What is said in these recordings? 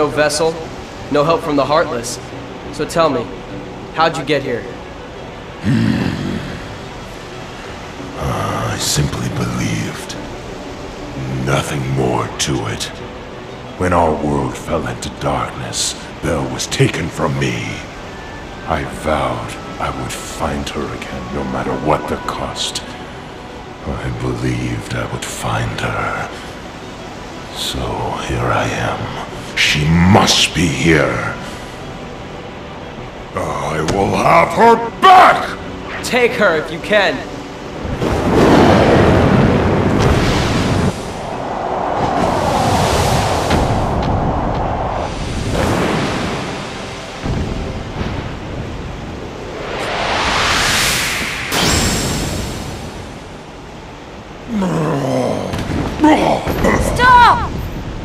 no vessel, no help from the Heartless. So tell me, how'd you get here? I simply believed. Nothing more to it. When our world fell into darkness, Belle was taken from me. I vowed I would find her again, no matter what the cost. I believed I would find her. So here I am. She must be here. I will have her back! Take her if you can. Stop!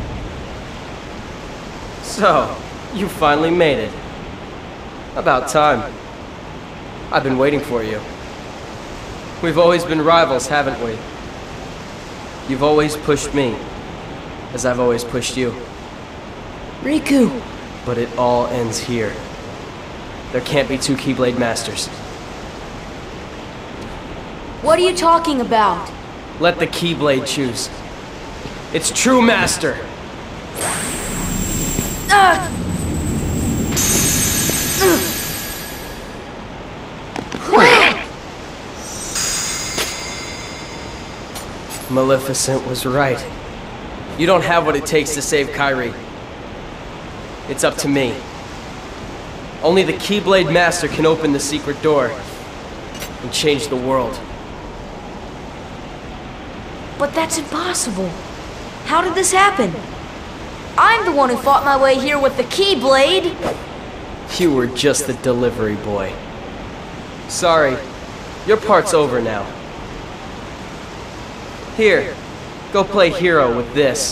So, you finally made it. About time. I've been waiting for you. We've always been rivals, haven't we? You've always pushed me, as I've always pushed you. Riku! But it all ends here. There can't be two Keyblade Masters. What are you talking about? Let the Keyblade choose. Its true master! Maleficent was right. You don't have what it takes to save Kairi. It's up to me. Only the Keyblade Master can open the secret door and change the world. But that's impossible. How did this happen? I'm the one who fought my way here with the Keyblade! You were just the delivery boy. Sorry, your part's over now. Here, go play hero with this.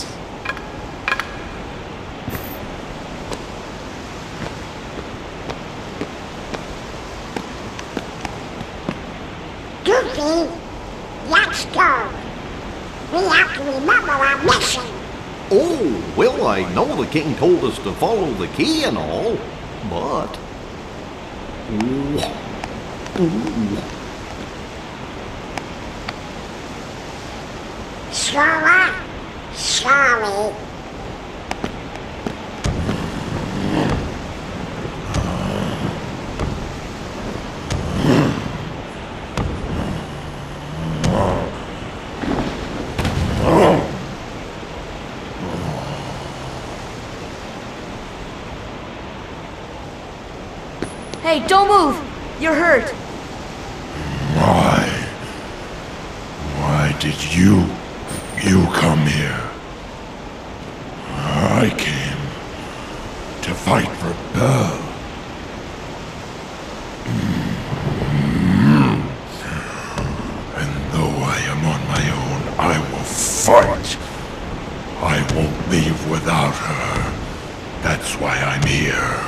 Goofy, let's go. We have to remember our mission. Oh, well, I know the king told us to follow the key and all, but... Slower. Sorry. Hey, don't move! You're hurt! Why did you come here? I came to fight for Belle. And though I am on my own, I will fight. I won't leave without her. That's why I'm here.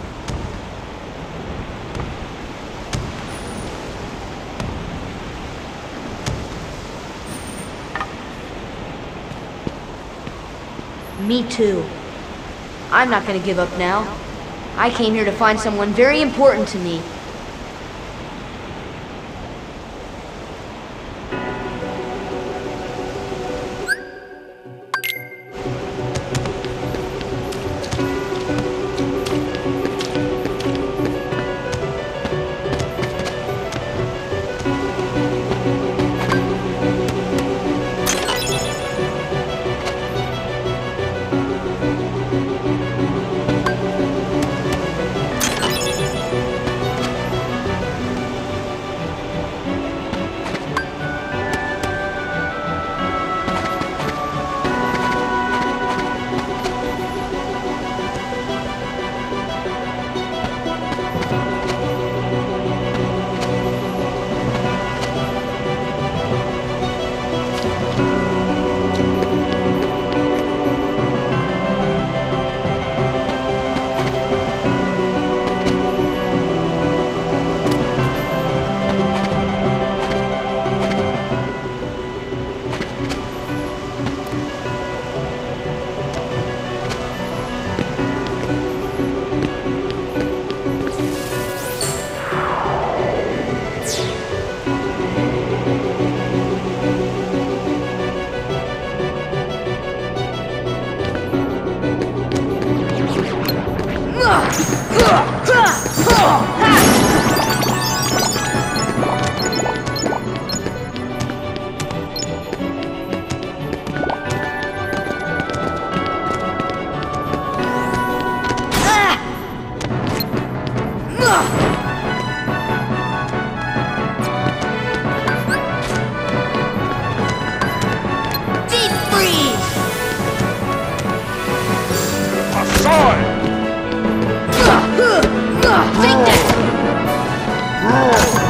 Me too. I'm not gonna give up now. I came here to find someone very important to me. Oh!